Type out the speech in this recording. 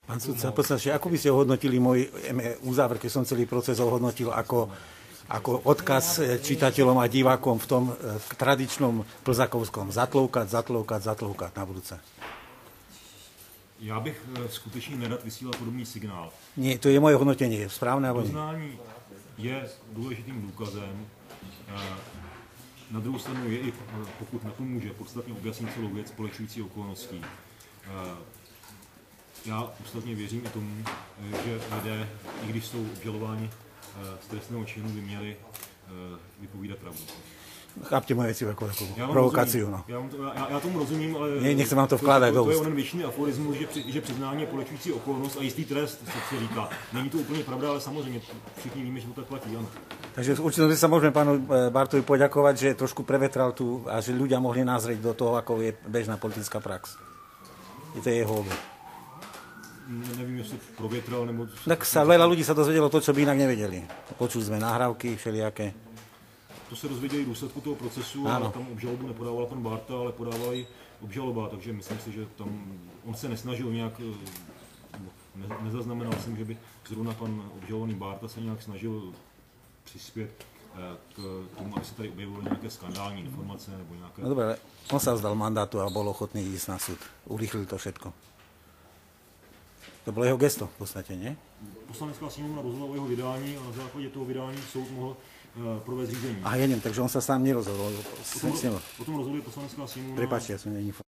Pán sudca, v podstate, ako by ste ohodnotili môj uzáver, keď som celý proces ohodnotil ako odkaz čitateľom a divákom v tom tradičnom plzakovskom zatloukať na budúce? Já bych skutečně nerad vysílal podobný signál. Nie, to je moje hodnotenie, správne alebo nie? Poznání je důležitým důkazem. Na druhou stranu je i, pokud napomůže, podstatně objasnit celou věc polehčující okolností. Já podstatně věřím i tomu, že lidé, i když jsou obžalováni z trestného činu, by měli vypovídat pravdu. Chápte moje veci ako provokáciu. No. Já tomu rozumím, ale nechcem vám to vkládat do úst. To je onen věčný aforismus, že přiznání je polehčující okolnost a jistý trest, se říká. Není to úplně pravda, ale samozřejmě všichni víme, že to tak platí. Ano. Takže určite sa môžeme pánu Bartovi poďakovať, že trošku prevetral tu a že ľudia mohli nazrieť do toho, ako je bežná politická prax. Je to jeho obed. Nevím, jestli provětral, nebo... Tak veľa ľudí sa dozvedelo to, čo by inak nevedeli. Počuli sme nahrávky všelijaké. To se dozvěděli v důsledku toho procesu, ale tam obžalobu nepodával pan Bárta, ale podával ji obžaloba, takže myslím si, že tam on se nesnažil nějak, nezaznamenal jsem, že by zrovna pan obžalovaný Bárta se nějak snažil přispět k tomu, aby se tady objevily nějaké skandální informace nebo nějaké... No dobre, on sa vzdal mandátu a bol ochotný ísť na súd. Urýchlil to všetko. To bylo jeho gesto v podstate, nie? Poslanecká sněmovna rozhodla o jeho vydání a na základě toho vydání soud mohl provést řízení. Aha, ja neviem, takže on sa sám nerozhodol. O tom rozhoduje poslanecká sněmovna. Prepáčte, ja som neinformovaný.